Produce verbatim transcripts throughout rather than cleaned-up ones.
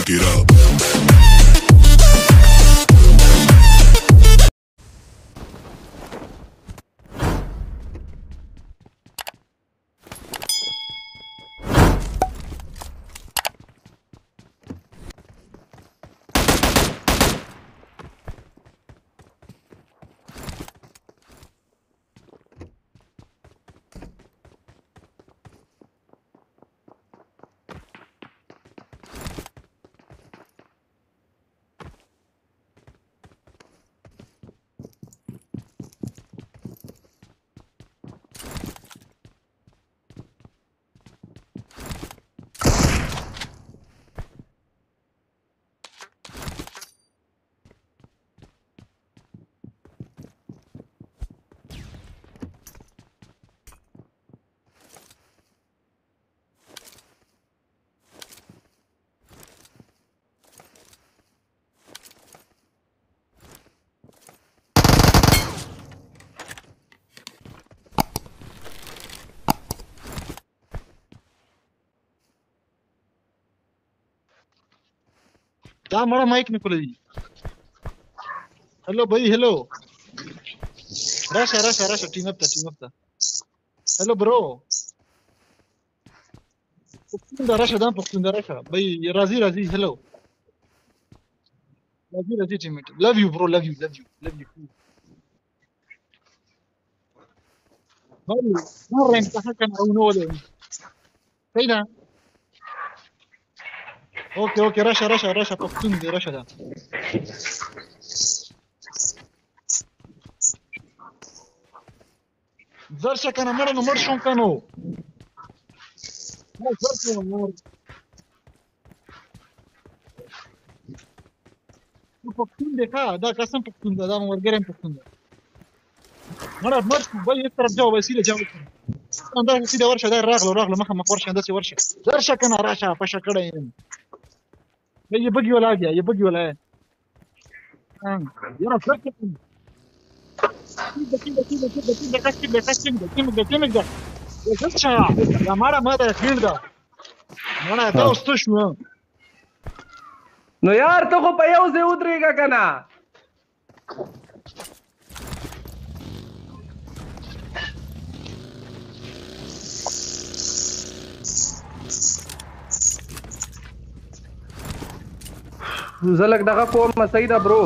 fuck it up. Da mara mic निकल जी hello भाई हेलो रशा रशा रशा टीम अप था टीम अप था हेलो ब्रो पख्तून रशा da पख्तून रशा भाई राजी राजी हेलो राजी राजी teammate love you bro love you love you love you भाई مره امتحان او نو ده فين اوكي اوكي رشا رشا رشا पख्तून دي رشا ده زرشا كان مره نو مر شون كانوا ما زرشا مر पख्तून देखा دا قسم Pakhtun ده دا مرګرم Pakhtun ده مره مر باي ترى جواب وسيله جواب دا سیده ورشه دا راغله راغله مخه مخ ورشه انداسې ورشه درشه کنه راشه پشه کړی یم یې بګي ولا دی یې بګي ولا یاره فرق کوي کیده کیده کیده کیده کیده کس کیده کس کیده کیده کیده درشه یا ماره ماده خیر ده مړه دا اوس څه شو نو یار ته خو په یو ځای ودرېږه کنه زه لږ دغه کوم صحیح ده برو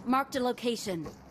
Marked a location.